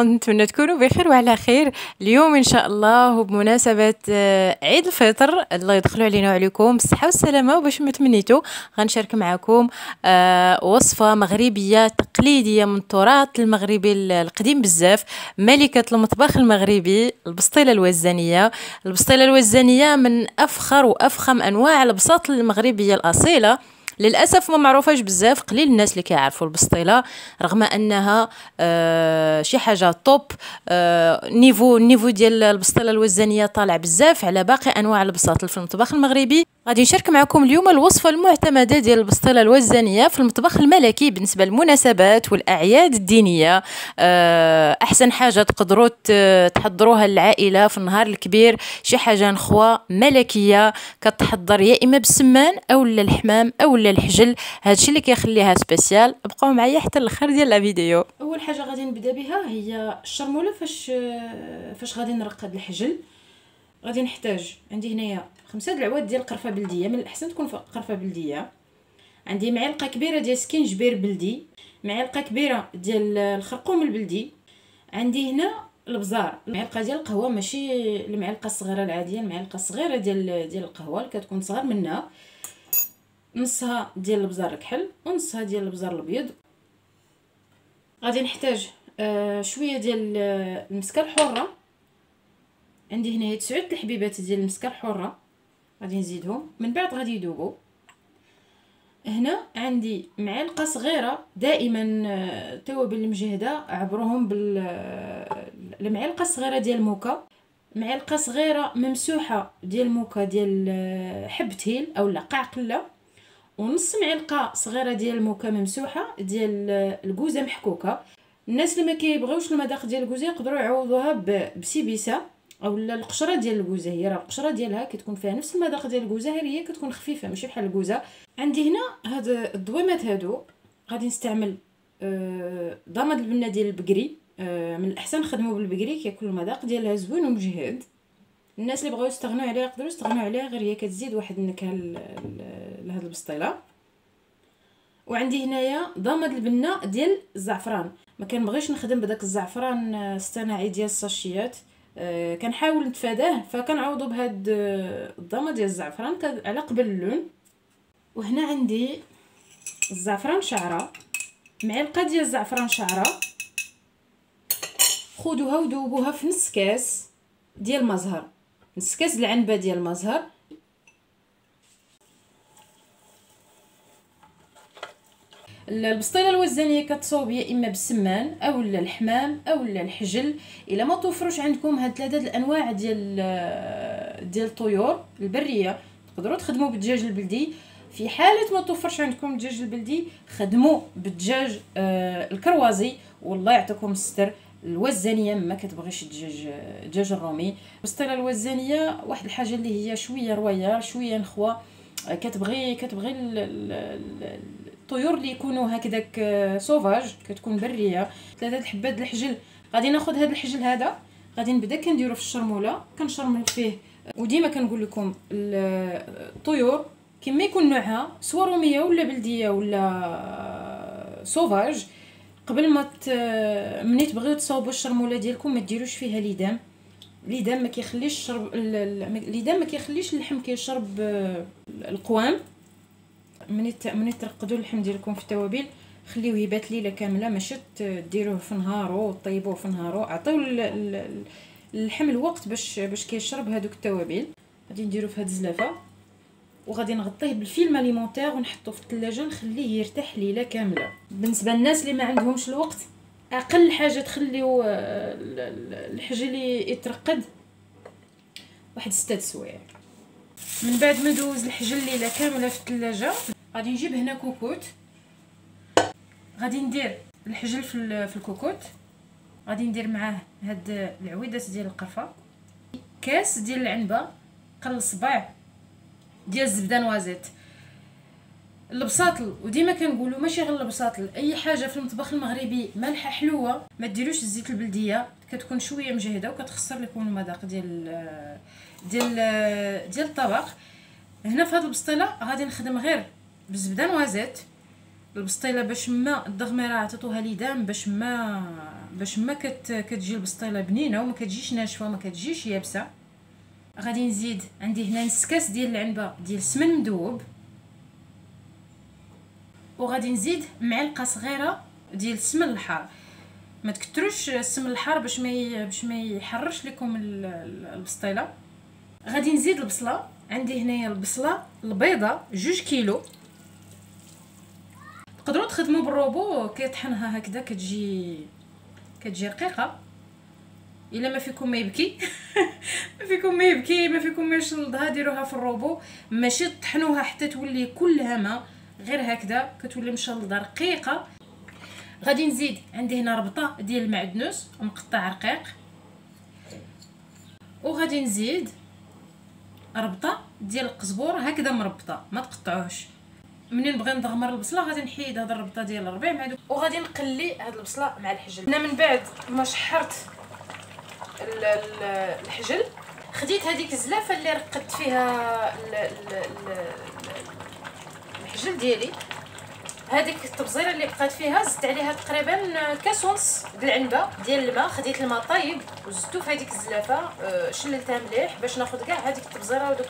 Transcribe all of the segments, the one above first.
بون، نتمنى تكونوا بخير وعلى خير. اليوم ان شاء الله وبمناسبه عيد الفطر، الله يدخلوا علينا وعليكم بالصحه والسلامه. وباش ما تمنيتوا غنشارك معكم وصفه مغربيه تقليديه من التراث المغربي القديم بزاف، ملكه المطبخ المغربي، البسطيله الوزانيه. البسطيله الوزانيه من افخر وافخم انواع البساط المغربيه الاصيله. للاسف ما معروفاش بزاف، قليل الناس اللي كيعرفوا البسطيله، رغم انها شي حاجه طوب. النيفو ديال البسطيله الوزانيه طالع بزاف على باقي انواع البساط في المطبخ المغربي. غادي نشارك معكم اليوم الوصفه المعتمده ديال البسطيله الوزانيه في المطبخ الملكي بالنسبه للمناسبات والاعياد الدينيه. احسن حاجه تقدروا تحضروها للعائله في النهار الكبير، شي حاجه نخوه ملكيه كتحضر يا اما بالسمان او الحمام او الحجل. هادشي اللي كيخليها سبيسيال. بقاو معايا حتى الاخر ديال لا فيديو. اول حاجه غادي نبدا بها هي الشرموله. فاش غادي نرقد الحجل غادي نحتاج، عندي هنايا 5 العواد ديال القرفه بلديه، من الاحسن تكون قرفه بلديه. عندي معلقه كبيره ديال سكينجبير بلدي، معلقه كبيره ديال الخرقوم البلدي. عندي هنا البزار، معلقه ديال القهوه، ماشي المعلقه الصغيره العاديه، المعلقه الصغيره ديال القهوه اللي كتكون صغر منها. نصها ديال البزار الكحل ونصها ديال البزار الابيض. غادي نحتاج شويه ديال المسكه الحره، عندي هنايا 9 الحبيبات ديال المسكه الحره، غادي نزيدهم من بعد غادي يذوبوا. هنا عندي معلقه صغيره، دائما التوابل المجهده عبروهم بالمعلقه الصغيره ديال الموكا، معلقه صغيره ممسوحه ديال الموكا ديال حبة هيل اولا قعقله، ونص معلقه صغيره ديال الموكا ممسوحه ديال الكوزه محكوكه. الناس اللي ما كيبغيوش المذاق ديال الكوزه يقدروا يعوضوها بسيبيسه اولا القشره ديال الكوزه. هي راه القشره ديالها كتكون فيها نفس المذاق ديال الكوزه، غير هي كتكون خفيفه ماشي بحال الكوزه. عندي هنا هاد الضويمات هادو غادي نستعمل ضامد البنه ديال البقري. من الاحسن نخدموا بالبقري، كيكون المذاق ديالها زوين ومجهد. الناس اللي بغاو يستغنوا عليها يقدروا يستغنوا عليها، غير هي كتزيد واحد النكهه لهاد البسطيله. وعندي هنايا ضامد البنه ديال الزعفران، ما كنبغيش نخدم بداك الزعفران الصناعي ديال الساشيات، كنحاول نتفاداه، فكنعوضو بهاد الضامه ديال الزعفران على قبل اللون. وهنا عندي الزعفران شعره، معلقه ديال الزعفران شعره، خذوها وذوبوها في نص كاس ديال المزهر، نص كاس العنبه ديال المزهر. البسطيله الوزانيه كتصوب يا اما بالسمان او الحمام او الحجل. الا ما توفروش عندكم هاد 3 الانواع ديال الطيور البريه تقدروا تخدموا بالدجاج البلدي. في حاله ما توفرش عندكم الدجاج البلدي خدموا بالدجاج الكروازي، والله يعطيكم الستر. الوزانيه ما كتبغيش الدجاج الرومي. البسطيله الوزانيه واحد الحاجه اللي هي شويه رويال شويه نخوه، كتبغي الطيور اللي يكونوا هكذاك سوفاج، كتكون بريه. 3 الحبات د الحجل. غادي ناخذ هذا الحجل هذا، غادي نبدا كنديرو في الشرموله، كنشرمل فيه. وديما كنقول لكم الطيور كما يكون نوعها، سواء روميه ولا بلديه ولا سوفاج، قبل ما مني تبغيو تصاوبوا الشرموله ديالكم ما ديروش فيها ليدام. ليدام ما كيخليش الشرب، ليدام ما كيخليش اللحم كيشرب القوام. مني ترقدوا اللحم ديالكم في التوابل خليوه يبات ليله كامله، ماشي ديروه في نهارو وطيبوه في نهارو. عطيو اللحم الوقت باش كيشرب هذوك التوابل. غادي نديرو في هاد الزلافه وغادي نغطيه بالفيلم اليمونتير ونحطو في الثلاجه نخليه يرتاح ليله كامله. بالنسبه للناس اللي ما عندهمش الوقت، اقل حاجه تخليو الحجل يترقد واحد 6 سوايع. من بعد ما دوز الحجل ليله كامله في الثلاجه، غادي نجيب هنا كوكوت، غادي ندير الحجل في الكوكوت، غادي ندير معاه هاد العويدات ديال القرفه، كاس ديال العنبه، قل صباع ديال الزبده نوازيت، البساطل. وديما كنقولوا ماشي غير البساطل، اي حاجه في المطبخ المغربي مالحه حلوه ما ديروش الزيت البلديه، كتكون شويه مجهده وكتخسر لكم المذاق ديال الطبق. هنا في هذه البسطيله غادي نخدم غير بالزبده نوازيت. البسطيله باش ما الدغميره عطيتوها ليدام، باش باش ما كتجي البسطيله بنينه وما كتجيش ناشفه وما كتجيش يابسه. غادي نزيد عندي هنا نص كاس ديال العنبه ديال السمن مذوب، وغادي نزيد معلقه صغيره ديال السمن الحار. ما تكثروش السمن الحار باش ما يحرش لكم البسطيله. غادي نزيد البصله، عندي هنايا البصله البيضاء 2 كيلو. تقدروا تخدموا بالروبو كيطحنها هكذا كتجي رقيقه. الا ما فيكم ما يبكي ما فيكم ما يشلضها، ديروها في الروبو، ماشي تطحنوها حتى تولي كلها ما، غير هكذا كتولي مشلضه رقيقه. غادي نزيد عندي هنا ربطه ديال المعدنوس مقطع رقيق، وغادي نزيد ربطه ديال القزبور هكذا مربطه، ما تقطعوش. منين نبغي ندغمر البصله غادي نحيد هاد الربطه ديال الربيع مع وغادي نقلي هاد البصله مع الحجل. انا من بعد ما شحرت الحجل خديت هذيك الزلافه اللي رقدت فيها الحجل ديالي، هذيك التبزيره اللي بقات فيها زدت عليها تقريبا كاس ونص د العنبه ديال الماء. خديت الماء طايب وزدته في هذيك الزلافه، شللتها مليح باش ناخذ كاع هذيك التبزيره ودوك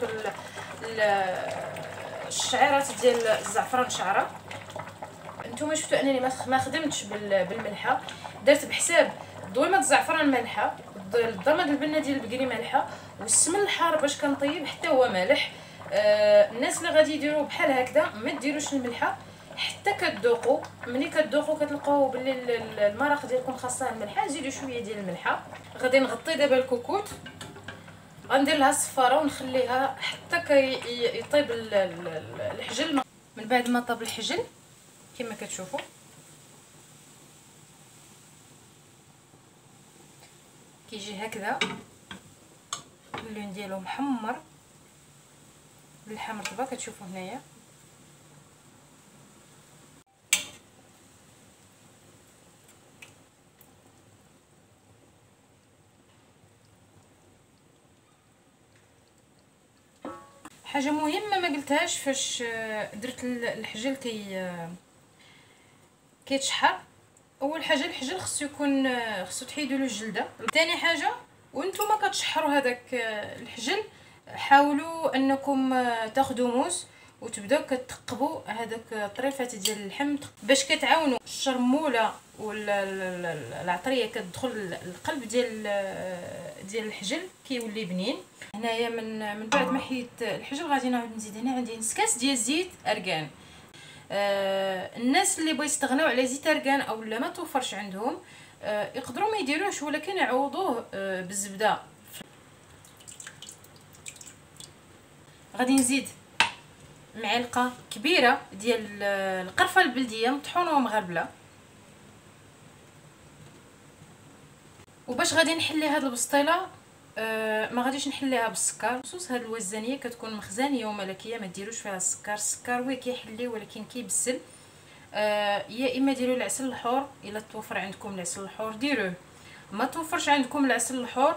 الشعيرات ديال الزعفران شعره. نتوما شفتوا انني ما خدمتش بالملحه، درت بحساب ضويمه الزعفران مالحه، الضرمه ديال البنه ديال البقري مالحه، والسمن الحار باش كنطيب حتى هو مالح. الناس اللي غادي يديروا بحال هكذا ما ديروش الملحه حتى كتذوقوا. ملي كتذوقوا كتلقاو بلي المرق ديالكم خاصها الملحه، زيدوا شويه ديال الملحه. غادي نغطي دابا الكوكوت، غندير لها الصفاره ونخليها حتى يطيب الحجل. من بعد ما طاب الحجل كما كتشوفوا كيجي هكذا، اللون ديالو محمر باللحم مرطبه كتشوفوا هنايا. حاجه مهمه ما قلتهاش فاش درت الحجل كيتشحر. اول حاجه الحجل خصو تحيدوا له الجلده. ثاني حاجه وانتم كتشحروا هذاك الحجل حاولوا انكم تاخذوا موس وتبداو كتثقبوا هذاك طريفات ديال اللحم باش كتعاونوا الشرموله والعطريه كتدخل القلب ديال الحجل كيولي بنين. هنايا من بعد ما حيدت الحجل غادي نعاود نزيد هنا عندي نص كاس ديال زيت ارغان. الناس اللي بغيو يستغناو على زيت ارغان او لا ما توفرش عندهم يقدروا ما يديروش، ولكن يعوضوه بالزبده. غادي نزيد معلقه كبيره ديال القرفه البلديه مطحونه ومغربله. وباش غادي نحلي هاد البسطيله ما غاديش نحليها بالسكر، خصوص هاد الوزانيه كتكون مخزانيه وملكيه ما ديروش فيها السكر وي كيحلي ولكن كيبسل. يا اما ديروا العسل الحور، الا توفر عندكم العسل الحور ديروه، ما توفرش عندكم العسل الحور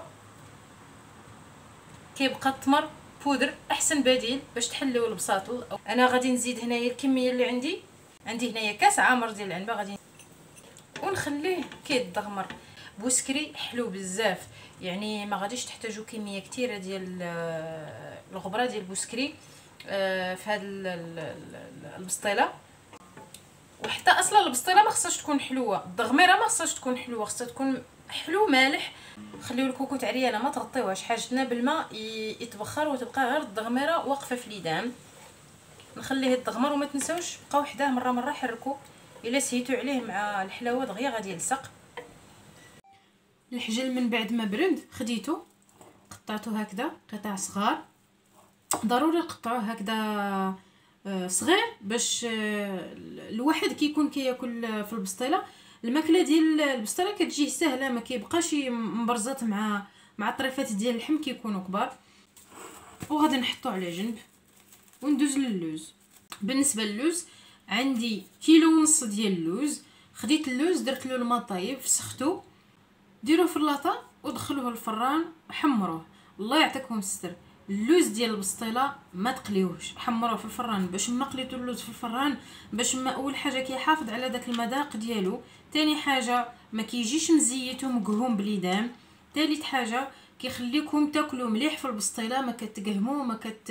كيبقى التمر بودر احسن بديل باش تحليو البساطل. انا غادي نزيد هنايا الكميه اللي عندي هنايا كاس عامر ديال العنبه غادي ونخليه كيتدغمر. بوسكري حلو بزاف، يعني ما غاديش تحتاجوا كميه كثيره ديال الغبره ديال البوسكري في هذه البسطيله. وحتى اصلا البسطيله ما خصهاش تكون حلوه، الضغميره ما خصهاش تكون حلوه، خصها تكون حلو مالح. خليو الكوكوت عريانه ما تغطيوهاش، حاجتنا بالماء يتبخر وتبقى غير الضغميره واقفه في اليدام. نخليه يتضغمر وما تنساوش بقاو حداه مره حركوا، الا سهيتوا عليه مع الحلاوه دغيا غادي يلصق. الحجل من بعد ما برد خديته قطعته هكذا قطع صغار، ضروري نقطعوه هكذا صغير باش الواحد كيكون كياكل في البسطيله الماكله ديال البسطيله كتجيه سهله، ما كيبقاش مبرزات مع الطريفات ديال اللحم كيكونوا كبار. وغادي نحطو على جنب وندوز للوز. بالنسبه للوز عندي 1.5 كيلو ديال اللوز. خديت اللوز درت له الماء طايب فسختو، ديروه في اللاطه ودخلوه الفران حمروه. الله يعطيكم الستر اللوز ديال البسطيله ما تقليوهش، حمروه في الفران. باش ما قليتو اللوز في الفران، باش ما اول حاجه كيحافظ على داك المذاق ديالو، تاني حاجه ما كيجيش مزيت ومقهوم باليدام، ثالث حاجه كيخليكم تاكلوا مليح في البسطيله، ما كتقهموا،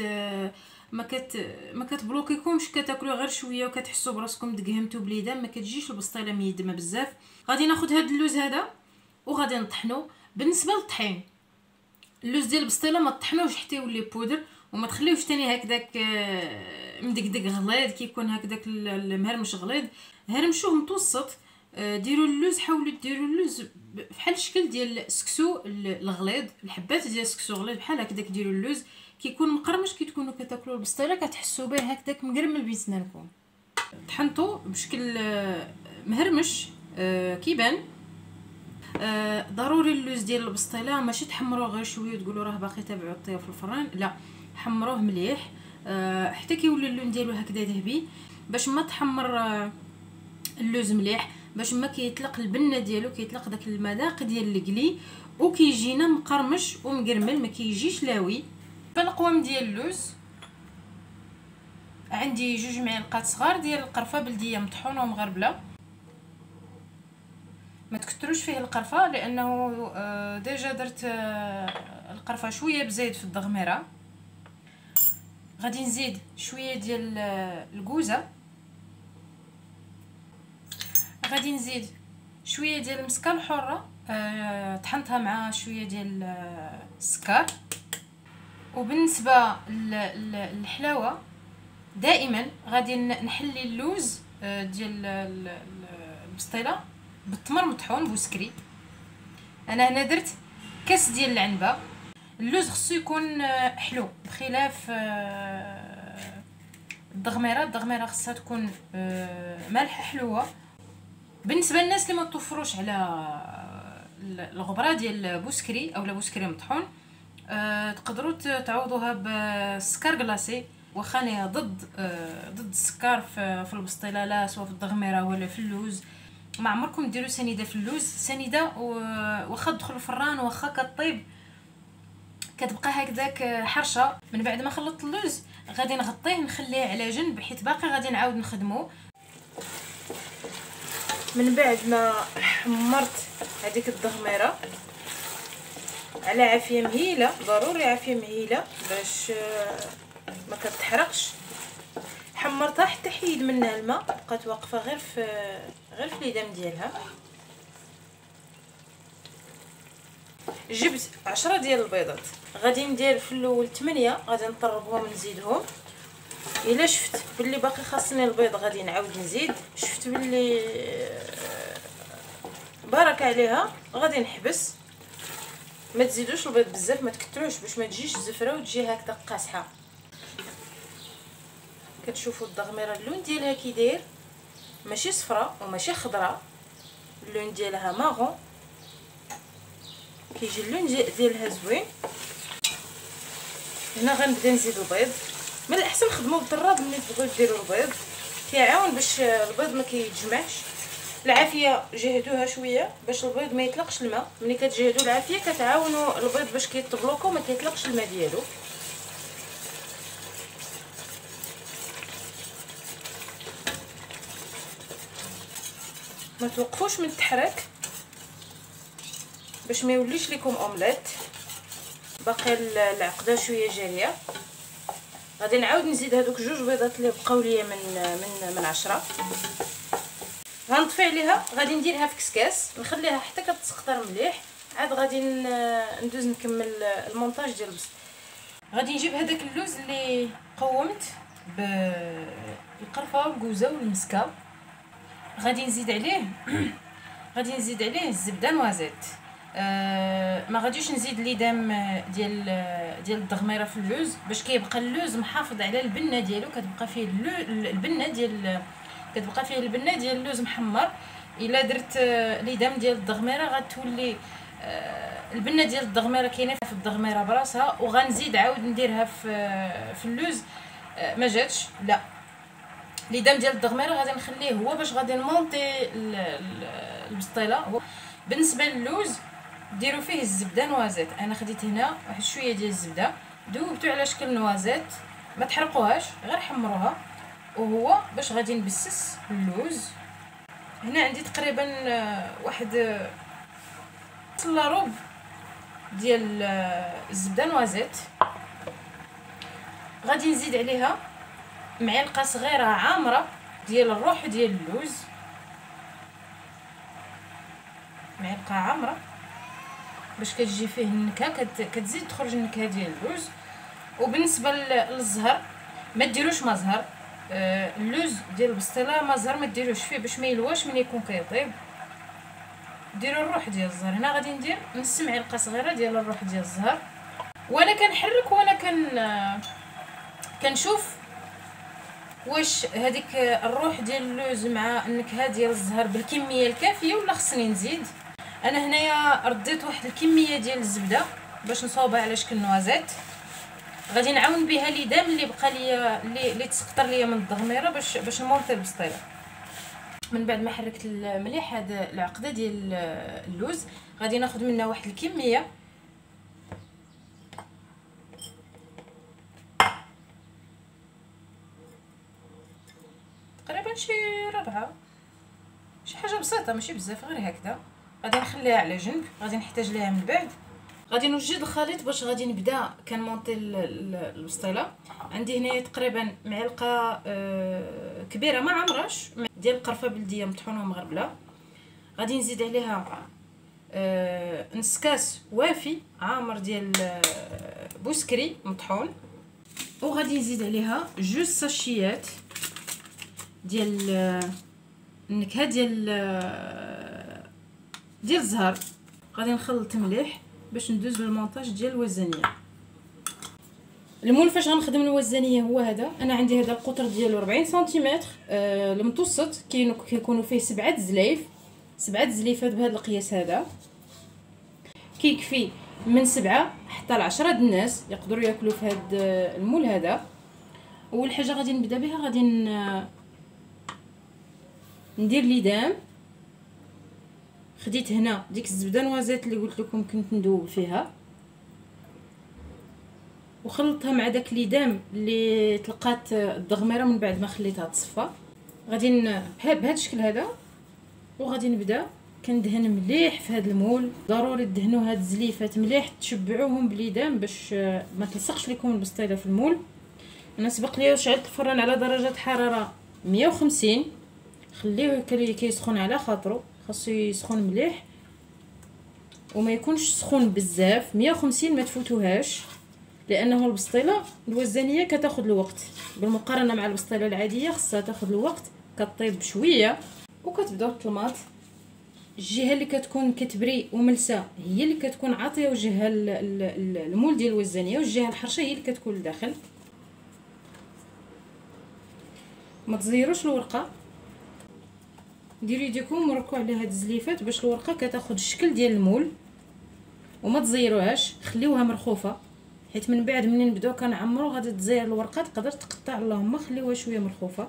ما كتبلوكيكمش، كتاكلوا غير شويه وكتحسوا براسكم دقهمتوا باليدام، ما كتجيش البسطيله ميدمه بزاف. غادي ناخذ هذا اللوز هذا وغادي نطحنو. بالنسبه للطحين، اللوز ديال البسطيله ما طحنوش حتى يولي بودر، وما تخليوش تاني هكذاك مدقدق غليظ، كيكون هكذاك المهرمش غليظ، هرمشوه متوسط. ديروا اللوز، حاولوا ديروا اللوز بحال الشكل ديال السكسو الغليظ، الحبات ديال السكسو غليظ بحال هكذاك. ديروا اللوز كيكون مقرمش، كي تكونوا كتاكلوا البسطيله كتحسوا به هكذاك مقرمل بين سنانكم. طحنتو بشكل مهرمش كيبان. ضروري اللوز ديال البسطيله ماشي تحمروه غير شويه وتقولوا راه باقي تابعوا طيب في الفران، لا، حمروه مليح حتى كيولي اللون ديالو هكذا ذهبي، باش ما تحمر اللوز مليح، باش ما كيطلق البنه ديالو، كيطلق داك المذاق ديال القلي، وكيجينا مقرمش ومقرمل، ما كيجيش لاوي. بالقوام ديال اللوز عندي 2 معالق صغار ديال القرفه بلديه مطحونه ومغربله. ما تكتروش فيه القرفه لانه ديجا درت القرفه شويه بزيد في الضغميره. غادي نزيد شويه ديال الكوزه، غادي نزيد شويه ديال المسكه الحره طحنتها مع شويه ديال السكر. وبالنسبه للحلاوه دائما غادي نحلي اللوز ديال البسطيله بالتمر مطحون بوسكري. انا هنا درت كاس ديال العنبه. اللوز خصو يكون حلو بخلاف الضغميره خصها تكون مالحه حلوه. بالنسبه للناس اللي ما توفروش على الغبره ديال بوسكري او لا بوسكري مطحون، تقدروا تعوضوها بالسكر كلاصي، واخا انا ضد السكر في البسطيله، لا سواء في الضغميره ولا في اللوز. ما عمركم ديروا سنيده في اللوز. سنيده واخا تدخل الفران واخا كطيب كتبقى هكذاك حرشه. من بعد ما خلطت اللوز غادي نغطيه نخليه على جنب، حيت باقي غادي نعاود نخدمه. من بعد ما حمرت هذيك الضغميره على عافيه مهيله، ضروري عافيه مهيله باش ما كتحرقش، حمرتها حتى حيد منها الماء، بقات واقفه غير في اليدام ديالها. جبت 10 ديال البيضات، غادي ندير في الاول 8، غادي نطربهم نزيدهم. الا شفت باللي باقي خاصني البيض غادي نعاود نزيد، شفت باللي بارك عليها غادي نحبس. ما تزيدوش البيض بزاف، ما تكتروش باش ما تجيش زفره وتجي هكذا قاصحه. كتشوفوا الضغميره اللون ديالها كي داير، ماشي صفراء وماشي خضراء، اللون ديالها ماغون، كيجي اللون ديالها زوين. هنا غنبدا نزيد البيض. من الاحسن خدموا بالضراب ملي تبغيو ديروا البيض، كيعاون باش البيض ما كيتجمعش. العافيه جهدوها شويه باش البيض ما يطلقش الماء. ملي كتجهدوا العافيه كتعاونوا البيض باش كيطبلوكو ما كيطلقش الماء ديالو. ما توقفوش من التحريك باش ما يوليش لكم اومليت. باقي العقده شويه جاريه. غادي نعاود نزيد هذوك 2 بيضات اللي بقاو ليا من 10. غنطفي عليها، غادي نديرها في كسكاس نخليها حتى كتسقطر مليح، عاد غادي ندوز نكمل المونتاج ديال البسط. غادي نجيب هذاك اللوز اللي قومت بالقرفه والكوزه والمسكه، غادي نزيد عليه الزبده نوازيت. ما غاديش نزيد ليدام ديال الضغميره في اللوز باش كيبقى اللوز محافظ على البنه ديالو، كتبقى فيه البنه ديال اللوز محمر. الا درت ليدام ديال الضغميره غتولي البنه ديال الضغميره كاينه في الضغميره براسها، وغنزيد عاود نديرها في اللوز ما جاتش. لا، ليدام ديال الضغميره غادي نخليه هو باش غادي نمونطي البسطيله. بالنسبه للوز ديروا فيه الزبده نوازيت. انا خديت هنا واحد شويه ديال الزبده، ذوبتو على شكل نوازيت، ما تحرقوهاش غير حمروها. وهو باش غادي نبسس اللوز. هنا عندي تقريبا واحد لاروب ديال الزبده نوازيت. غادي نزيد عليها معلقه صغيره عامره ديال الروح ديال اللوز، معلقه عامره باش كتجي فيه النكهه، كتزيد تخرج النكهه ديال اللوز. وبالنسبه للزهر ما ديروش ما زهر، اللوز ديال البسطيله ما زهر ما ديروش فيه باش ما يلواش من يكون كيطيب. ديروا الروح ديال الزهر. هنا غادي ندير نص معلقه صغيره ديال الروح ديال الزهر، وانا كنحرك وانا كنشوف واش هذيك الروح ديال اللوز مع النكهه ديال الزهر بالكميه الكافيه ولا خصني نزيد. انا هنايا رديت واحد الكميه ديال الزبده باش نصاوبها على شكل نوازيت. غادي نعاون بها ليدام اللي بقى ليا اللي تسقطر ليا من الضغميره باش نمونطي البسطيله. من بعد ما حركت مليح هاد العقده ديال اللوز غادي ناخذ منها واحد الكميه تقريبا شي ربعه، شي حاجه بسيطه ماشي بزاف غير هكذا. غادي نخليها على جنب، غادي نحتاج ليها من بعد. غادي نوجد الخليط باش غادي نبدا كنمونطي البسطيله. عندي هنايا تقريبا معلقه كبيره ما عمرش ديال القرفه بلديه مطحونه ومغربله. غادي نزيد عليها نص كاس وافي عامر ديال بوسكري مطحون، وغادي نزيد عليها جوج ساشيات ديال النكهه ديال الزهر. غادي نخلط مليح باش ندوز للمونطاج ديال الوزانيه. المول فاش غنخدم الوزانيه هو هذا. انا عندي هذا القطر ديالو 40 سنتيمتر المتوسط، كيكونوا فيه 7 زلايف، 7 زليفات بهذا القياس هذا. كيكفي من 7 حتى ل 10 د الناس يقدروا ياكلوا في هذا المول هذا. اول حاجه غادي نبدا بها غادي ندير ليدام. خديت هنا ديك الزبده نوازيت اللي قلت لكم كنت ندوب فيها، وخلطتها مع داك ليدام اللي تلقات الضغميره من بعد ما خليتها تصفى. غادي بهذا الشكل هذا، وغادي نبدا كندهن مليح في هذا المول. ضروري تدهنوا هاد الزليفات مليح، تشبعوهم بليدام باش ما تلصقش لكم البسطيله في المول. انا سبق لي شعلت الفران على درجه حراره 150، خليوه كيسخن على خاطرو، خاصو يسخن مليح وما يكونش سخون بزاف. 150 ما تفوتوهاش، لانه البسطيله الوزانيه كتاخذ الوقت بالمقارنه مع البسطيله العاديه، خاصها تاخذ الوقت، كطيب بشويه. وكتبداو الطلماط، الجهه اللي كتكون كتبري وملسه هي اللي كتكون عاطيه وجهها المول ديال الوزانيه، والجهه الحرشه هي اللي كتكون لداخل. ما تزيروش الورقه، ديروا يديكم وركوا على هاد الزليفات باش الورقه كتاخذ الشكل ديال المول، وما تزيروهاش، خليوها مرخوفه، حيت من بعد منين نبداو كنعمرو غادي تزير الورقه تقدر تقطع. اللهم خليوها شويه مرخوفه.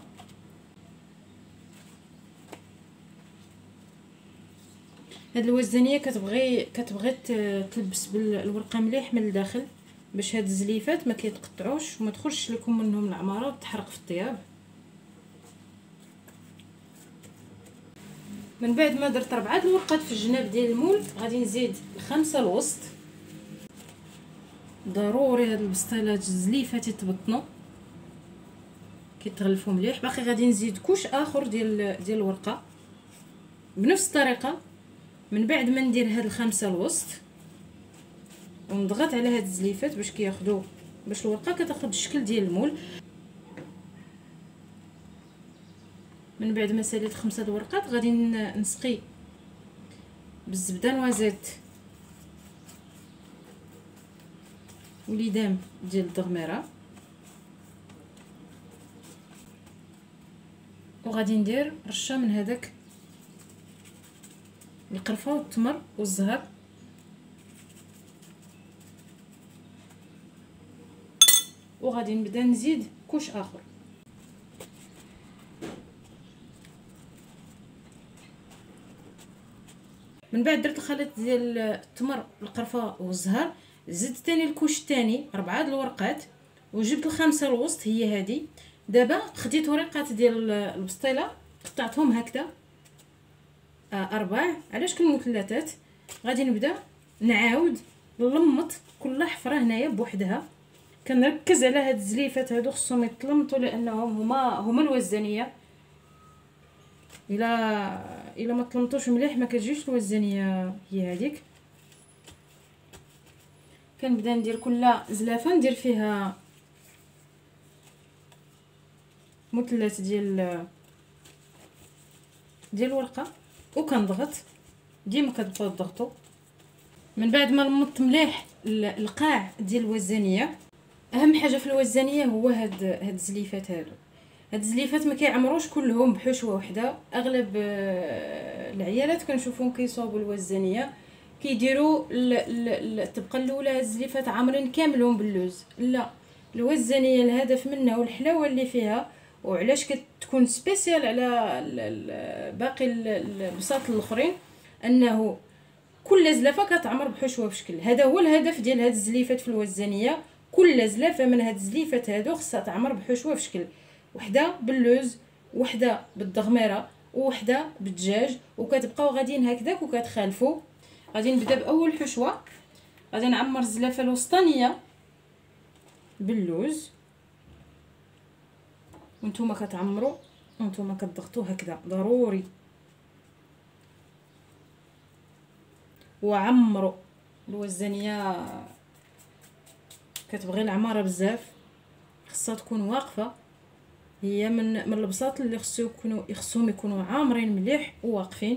هاد الوزانيه كتبغي تلبس بالورقه مليح من الداخل باش هاد الزليفات ما كيتقطعوش وما تخرجش لكم منهم العماره وتحرق في الطياب. من بعد ما درت 4 الورقات في الجناب ديال المول غادي نزيد 5 الوسط. ضروري هاد البسطيلات الزليفات يتبطنوا كيتغلفوا مليح. باقي غادي نزيد كوش اخر ديال الورقه بنفس الطريقه. من بعد ما ندير هاد ال5 الوسط ونضغط على هاد الزليفات باش كياخذوا باش الورقه كتاخذ الشكل ديال المول. من بعد ما ساليت 5 الورقات غادي نسقي بالزبده نوازيت وليدام ديال الضغميره، وغادي ندير رشه من هذاك القرفه والتمر والزهر، وغادي نبدا نزيد كوش اخر. من بعد درت الخليط ديال التمر القرفه والزهر، زدت تاني الكوش الثاني 4 د الورقات، وجبت الخامسه الوسط هي هذه. دابا خديت ورقات ديال البسطيله قطعتهم هكذا 4 على شكل مثلثات. غادي نبدا نعاود نلمط كل حفره هنايا بوحدها. كنركز على هاد الزليفات هادو خصهم يتلمطوا لانهم هما الوزانيه. الا ما تلمطوش مليح ما كتجيش الوزانيه هي هذيك. كنبدا ندير كل زلافه ندير فيها مثلث ديال الورقه وكنضغط. ديما كتبقاو تضغطوا. من بعد ما لمطت مليح القاع ديال الوزانيه، اهم حاجه في الوزانيه هو هاد الزليفات هادو. هاد الزليفات ما كيعمروش كلهم بحشوه وحده. اغلب العيالات كنشوفهم كيصاوبوا الوزانيه كيديروا الطبقه الاولى هاد الزليفات عامرين كاملهم باللوز. لا، الوزانيه الهدف منها والحلاوه اللي فيها وعلاش كتكون سبيسيال على باقي البساط الاخرين انه كل زلافه كتعمر بحشوه بشكل. هذا هو الهدف ديال هاد الزليفات في الوزانيه. كل زلافه من هاد الزليفات هادو خصها تعمر بحشوه بشكل، وحده باللوز وحده بالضغميره وحده بالدجاج، وكتبقاو غاديين هكذاك وكتخالفوا. غادي نبدا باول حشوه. غادي نعمر الزلافه الوسطانيه باللوز، وانتم كتعمروا وانتم كتضغطوا هكذا ضروري. وعمروا الوزانيه كتبغي العماره بزاف، خصها تكون واقفه. هي من البساط اللي خصهم يكونوا عامرين مليح وواقفين.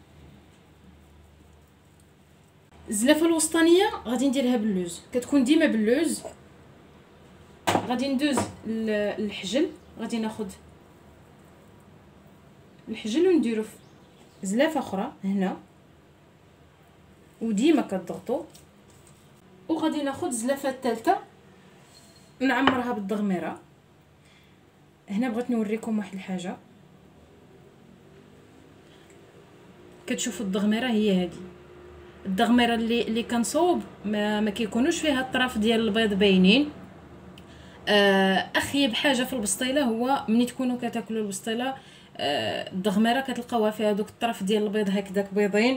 الزلافه الوسطانيه غادي نديرها باللوز، كتكون ديما باللوز. غادي ندوز الحجل. غادي ناخذ الحجل ونديرو في زلافه اخرى هنا، وديما كتضغطوا. وغادي ناخذ الزلافه الثالثه نعمرها بالضغميره. هنا بغيت نوريكم واحد الحاجه. كتشوفوا الضغميره هي هذه. الضغميره اللي كنصوب ما كيكونوش فيها الطرف ديال البيض باينين. اخيب حاجه في البسطيله هو ملي تكونوا كتاكلوا البسطيله الضغميره كتلقاوها فيها دوك الطرف ديال البيض هكذاك بيضين.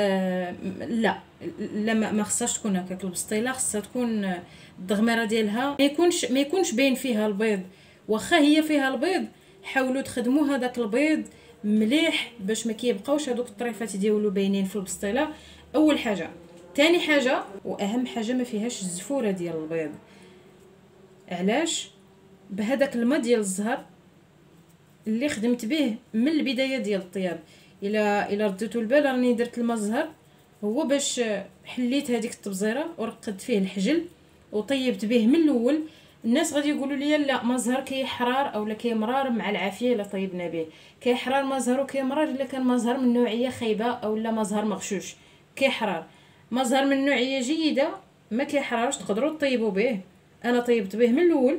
لا ما خصهاش تكون هكاك. البسطيله خصها تكون الضغميره ديالها ما يكونش باين فيها البيض. واخا هي فيها البيض حاولوا تخدموا هذاك البيض مليح باش ما كيبقاوش هذوك الطريفات ديالو باينين في البسطيله. اول حاجه. تاني حاجه واهم حاجه ما فيهاش الزفوره ديال البيض. علاش؟ بهذاك الماء ديال الزهر اللي خدمت به من البدايه ديال الطياب. الا رديتوا البال راني درت الماء الزهر هو باش حليت هذيك التبزيره ورقدت فيه الحجل وطيبت به من الاول. الناس غادي يقولوا لي لا ما زهر كيحرار اولا كيمرار مع العافيه الا طيبنا به. كيحرار ما زهر وكيمرار الا كان ما زهر من نوعيه خايبه اولا ما زهر مغشوش. كيحرار ما زهر من نوعيه جيده ما كيحرارش تقدروا تطيبوا به. انا طيبت به من الاول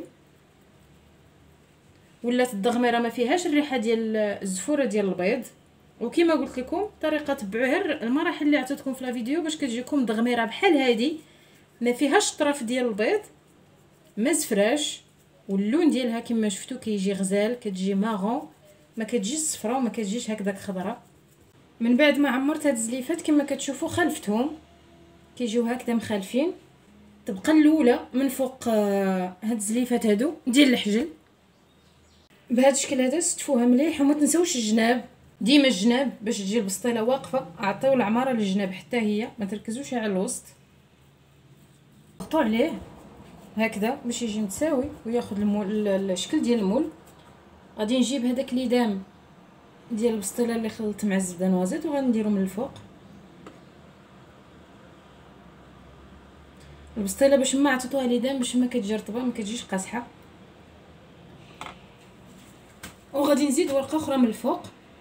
ولات الضغميره ما فيهاش الريحه ديال الزفوره ديال البيض. وكما قلت لكم طريقه تبعوا المراحل اللي عطيتكم في الفيديو باش كتجيكم ضغميره بحال هذه ما فيهاش الطرف ديال البيض، ما زفراش، واللون ديالها كما شفتوا كيجي غزال، كتجي ماغون، ما كتجيش صفراء وما كتجيش هكذاك خضراء. من بعد ما عمرت هاد الزليفات كما كتشوفوا خلفتهم كيجيو هكذا مخالفين. تبقى الاولى من فوق هاد الزليفات هادو ديال الحجل بهذا الشكل هذا. ستفوها مليح وما تنساوش الجناب. ديما الجناب باش تجي البسطيله واقفه. عطيو العماره للجناب حتى هي ما تركزوش على الوسط. ضغطوا عليه هكذا باش يجي متساوي وياخذ الشكل ديال المول. غادي نجيب هذاك ليدام ديال البسطيله اللي خلطت مع الزبده نوازيت وغنديرو من الفوق. البسطيله باش ما عطيتوها ليدام باش ما كتجي رطبه ما كتجيش قاصحه. وغادي نزيد ورقه اخرى من الفوق.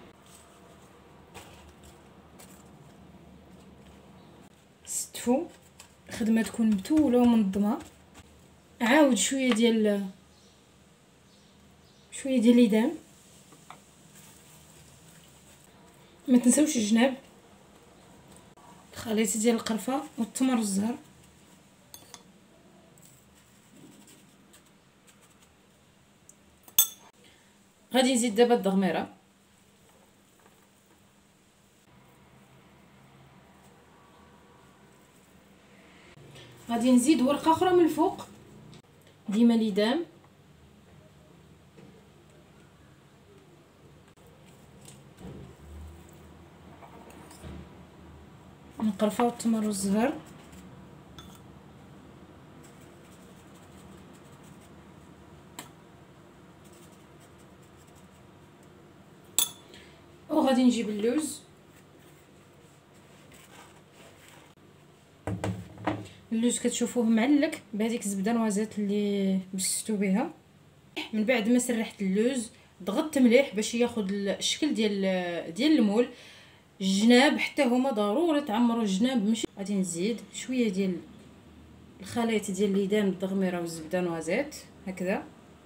ستفو خدمه تكون متوله ومنظمه. عاود شويه ديال ليدام. ما تنساوش الجناب، الخليط ديال القرفه والتمر والزهر غادي نزيد دابا الدغميره، غادي نزيد ورقه اخرى من الفوق ديما ليدام، نقرفاو التمر والزهر، وغادي نجيب اللوز. اللوز كتشوفوه معلك بهذيك الزبده نوازات اللي بسستو بها. من بعد ما سرحت اللوز ضغطت مليح باش ياخذ الشكل ديال المول. الجناب حتى هما ضروري تعمروا الجناب. ماشي غادي نزيد شويه ديال الخليط ديال ليدام الدغميره والزبده نوازات هكذا،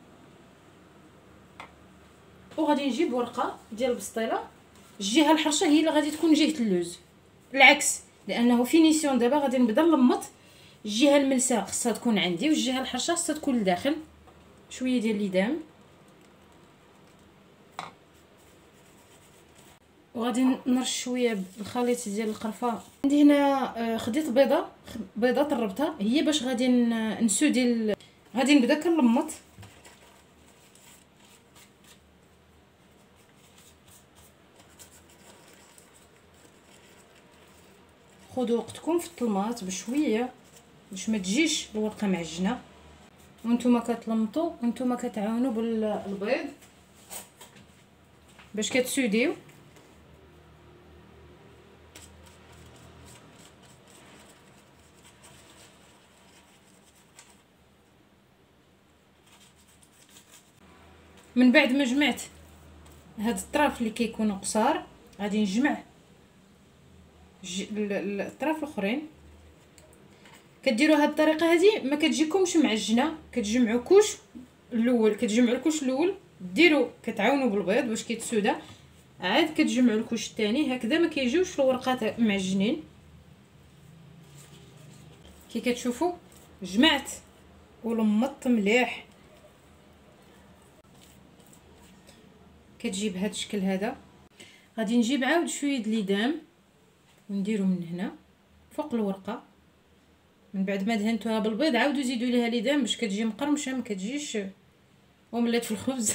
وغادي نجيب ورقه ديال البسطيله. الجهه الحرشه هي اللي غادي تكون جهه اللوز، العكس، لانه فينيسيون. دابا غادي نبدا نلمط. الجهه الملسه خصها تكون عندي والجهه الحرشه خصها تكون لداخل. شويه ديال ليدام، وغادي نرش شويه بالخليط ديال القرفه. عندي هنا خديت بيضه طربتها، هي باش غادي نسودي. غادي نبدا كنلمط. خذوا وقتكم في الطلماط بشويه باش ما تجيش الورقه معجنه، وانتم كتلمطوا وانتم كتعاونوا بالبيض باش كتسوديو. من بعد ما جمعت هاد الطراف اللي كيكونوا قصار، غادي نجمع الطراف الاخرين. كديروا هاد الطريقه هذه ما كتجيكمش معجنه. كتجمعوا كوش الاول، كتجمعوا الكوش الاول، ديروا كتعاونوا بالبيض باش كيتسودا، عاد كتجمعوا الكوش الثاني هكذا، ما كيجيوش الورقات معجنين. كي كتشوفوا جمعت ولمطت مليح. كتجيب هاد الشكل هذا. غادي نجيب عاود شويه د ليدام ونديرو من هنا فوق الورقه. من بعد ما دهنتوها بالبيض عاودوا زيدوا ليها ليدام باش كتجي مقرمشه، ما كتجيش اومليت في الخبز.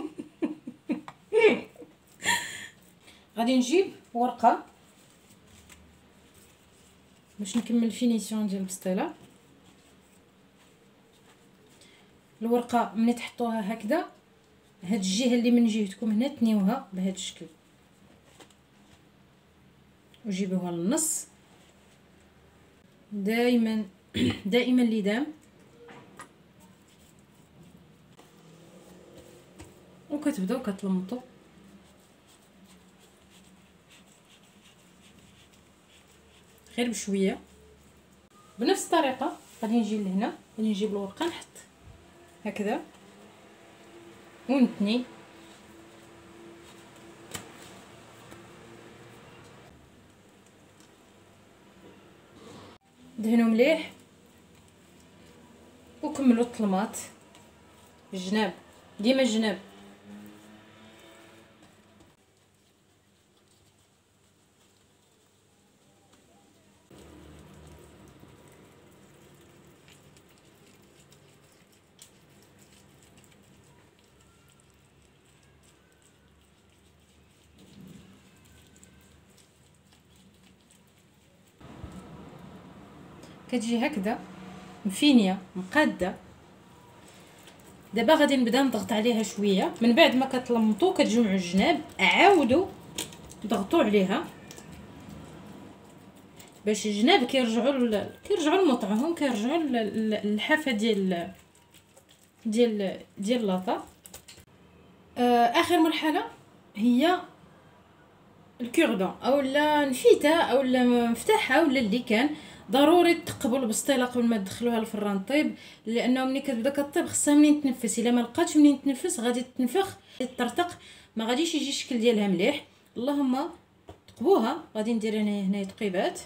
غادي نجيب ورقه باش نكمل الفينيسيون ديال البسطيله. الورقه ملي تحطوها هكذا، هاد الجهه اللي من جهتكم هنا تنيوها بهذا الشكل وجيبوها للنص. دائما دائما ليدام، وكتبداو كتلمطوا غير بشويه. بنفس الطريقه غادي نجي لهنا، غادي نجيب الورقه نحط هكذا ونتني. دهنوا مليح وكملوا الطلماط. الجناب ديما الجناب. كتجي هكذا مفينيه مقاده. دابا غادي نبدا نضغط عليها شويه. من بعد ما كتلمطوا كتجمعوا الجناب، عاودوا ضغطوا عليها باش الجناب كيرجعوا لموطعهم، كيرجعوا للحافه ديال لاطا. اخر مرحله هي الكوردون اولا نفيته اولا مفتاحه ولا اللي كان. ضروري تقبوا البسطيله قبل ما تدخلوها الفران طيب، لانه ملي كتبدا كطيب خصها منين تنفس. الا ما لقاتش منين تنفس غادي تنفخ تطرطق، ما غاديش يجي الشكل ديالها مليح. اللهم تقبوها. غادي ندير هنايا تقيبات.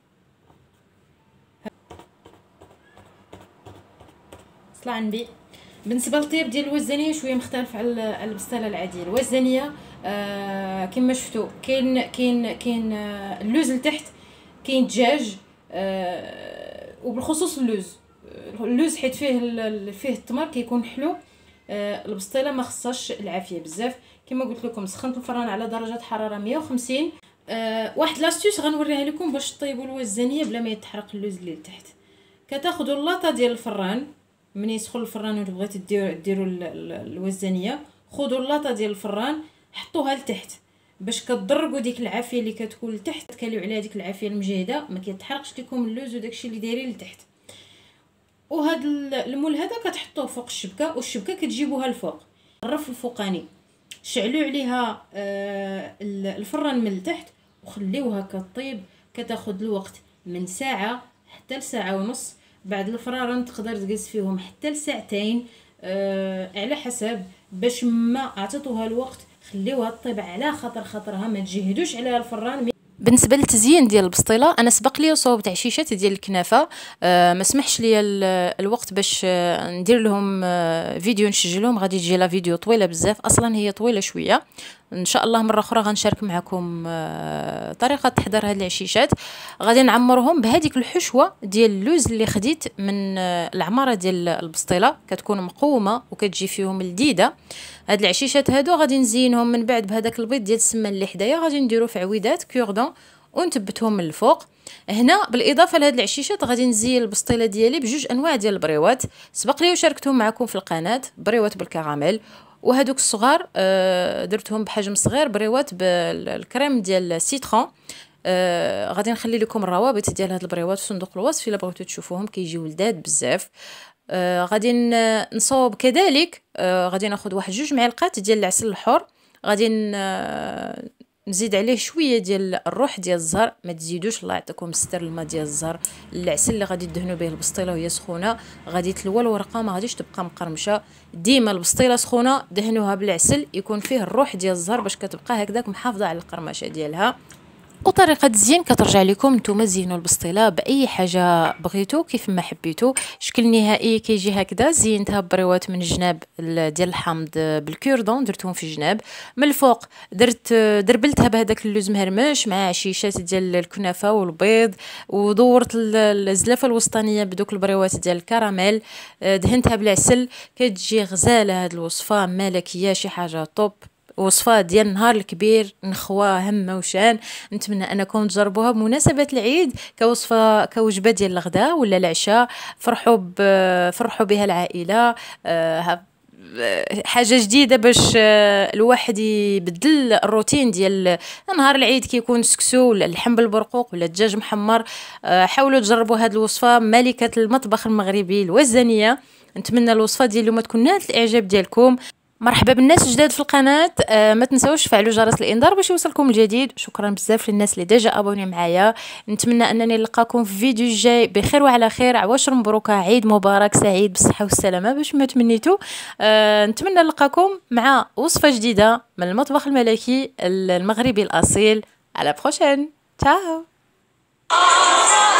صلاه على النبي. بالنسبه للطياب ديال الوزانيه شويه مختلف على البسطيله العاديه. الوزانيه كما شفتوا كاين اللوز لتحت، كاين الدجاج، وبالخصوص اللوز حيت فيه التمر كيكون حلو. البسطيله ما خصهاش العافيه بزاف. كما قلت لكم سخنت الفران على درجه حراره 150. واحد لاستيوس غنوريها لكم باش طيبوا الوزانيه بلا ما يتحرق اللوز اللي لتحت. كتاخذوا اللاطه ديال الفران، ملي يسخن الفران وانتم بغيتوا ديروا الوزانيه، خذوا اللاطه ديال الفران حطوها لتحت باش كتضرقوا ديك العافيه اللي كتكون لتحت، تكاليو عليها ديك العافيه المجهده، ما كيتحرقش لكم اللوز وداكشي اللي دايرين لتحت. وهذا المول هذا كتحطوه فوق الشبكه، والشبكه كتجيبوها الفوق الرف الفوقاني، شعلوا عليها الفران من التحت وخليوها كطيب. كتاخذ الوقت من ساعه حتى لساعه ونص. بعد الفرارن تقدر تجلس فيهم حتى لساعتين على حسب، باش ما عطيتوها الوقت خليوها طيب على خاطرها، ما تجهدوش عليها الفران. بالنسبه للتزيين ديال البسطيله، انا سبق لي صوبت عشيشات ديال الكنافه، ما سمحش لي الوقت باش ندير لهم فيديو نسجلهم، غادي تجي لا فيديو طويله بزاف، اصلا هي طويله شويه. ان شاء الله مره اخرى غنشارك معكم طريقه تحضير هاد العشيشات. غادي نعمرهم بهذيك الحشوه ديال اللوز اللي خديت من العماره ديال البسطيله، كتكون مقومه وكتجي فيهم لذيذه. هاد العشيشات هادو غادي نزينهم من بعد بهذاك البيض ديال السمان اللي حدايا، غادي نديرو في عويدات كوردون ونثبتهم من الفوق. هنا بالاضافه لهاد العشيشات غادي نزين البسطيله ديالي بجوج انواع ديال البريوات، سبق لي وشاركتهم معكم في القناه، بريوات بالكراميل، وهادوك الصغار درتهم بحجم صغير بريوات بالكريم ديال السيترون. غادي نخلي لكم الروابط ديال هاد البريوات في صندوق الوصف الا بغيتو تشوفوهم، كيجيو لذاذ بزاف. غادي نصوب كذلك، غادي ناخذ واحد 2 معالق ديال العسل الحر، غادي نزيد عليه شويه ديال الروح ديال الزهر، ما تزيدوش الله يعطيكم الستر الماء ديال الزهر. العسل اللي غادي تدهنوا به البسطيله وهي سخونه غادي تلوى الورقه، ما غاديش تبقى مقرمشه. ديما البسطيله سخونه دهنوها بالعسل يكون فيه الروح ديال الزهر باش كتبقى هكذاك محافظه على القرمشه ديالها. وطريقه الزين كترجع لكم نتوما زينوا البسطيله باي حاجه بغيتو كيف ما حبيتو. شكل نهائي كيجي هكذا. زينتها بريوات من الجناب ديال الحامض بالكوردون، درتهم في الجناب. من الفوق دربلتها بهذاك اللوز مهرمش مع عشيشات ديال الكنافه والبيض، ودورت الزلافه الوسطانيه بدوك البريوات ديال الكراميل، دهنتها بالعسل. كتجي غزاله هاد الوصفه، ملكيه، شي حاجه طوب، وصفه ديال النهار الكبير، نخوه همه وشان. نتمنى انكم تجربوها بمناسبه العيد كوصفه كوجبه ديال الغداء ولا العشاء. فرحوا بها العائله، حاجه جديده باش الواحد يبدل الروتين ديال نهار العيد، كيكون سكسو ولا اللحم بالبرقوق ولا الدجاج محمر. حاولوا تجربوا هذه الوصفه ملكه المطبخ المغربي الوزانيه. نتمنى الوصفه ديال اليوم تكون نالت الاعجاب ديالكم. مرحبا بالناس الجداد في القناه، ما تنساوش تفعلوا جرس الانذار باش يوصلكم الجديد. شكرا بزاف للناس اللي ديجا ابوني معايا. نتمنى انني نلقاكم في فيديو الجاي بخير وعلى خير. عواشر مبروكه، عيد مبارك سعيد بالصحه والسلامه باش ما تمنيتوا. نتمنى نلقاكم مع وصفه جديده من المطبخ الملكي المغربي الاصيل. على بروشين، تشاو.